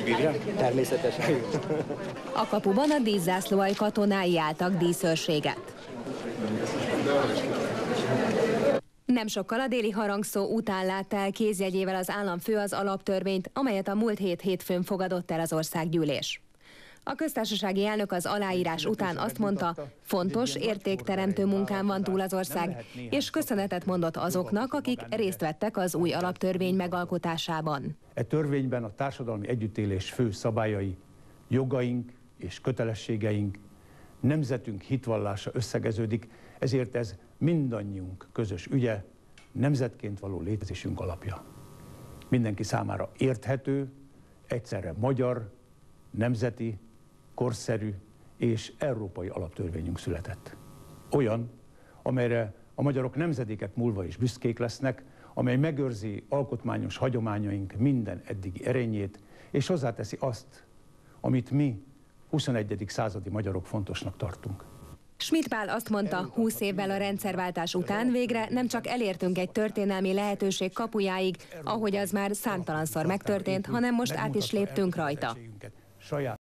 Bírja? Természetesen. A kapuban a díszzászlóalj katonái álltak díszőrséget. Nem sokkal a déli harangszó után látta el kézjegyével az államfő az alaptörvényt, amelyet a múlt hétfőn fogadott el az országgyűlés. A köztársasági elnök az aláírás után azt mondta, fontos, értékteremtő munkán van túl az ország, és köszönetet mondott azoknak, akik részt vettek az új alaptörvény megalkotásában. E törvényben a társadalmi együttélés fő szabályai, jogaink és kötelességeink, nemzetünk hitvallása összegeződik, ezért ez mindannyiunk közös ügye, nemzetként való létezésünk alapja. Mindenki számára érthető, egyszerre magyar, nemzeti, korszerű és európai alaptörvényünk született. Olyan, amelyre a magyarok nemzedékek múlva is büszkék lesznek, amely megőrzi alkotmányos hagyományaink minden eddigi erényét, és hozzáteszi azt, amit mi, 21. századi magyarok fontosnak tartunk. Schmidt Pál azt mondta, 20 évvel a rendszerváltás után végre nem csak elértünk egy történelmi lehetőség kapujáig, ahogy az már számtalanszor megtörtént, hanem most át is léptünk rajta.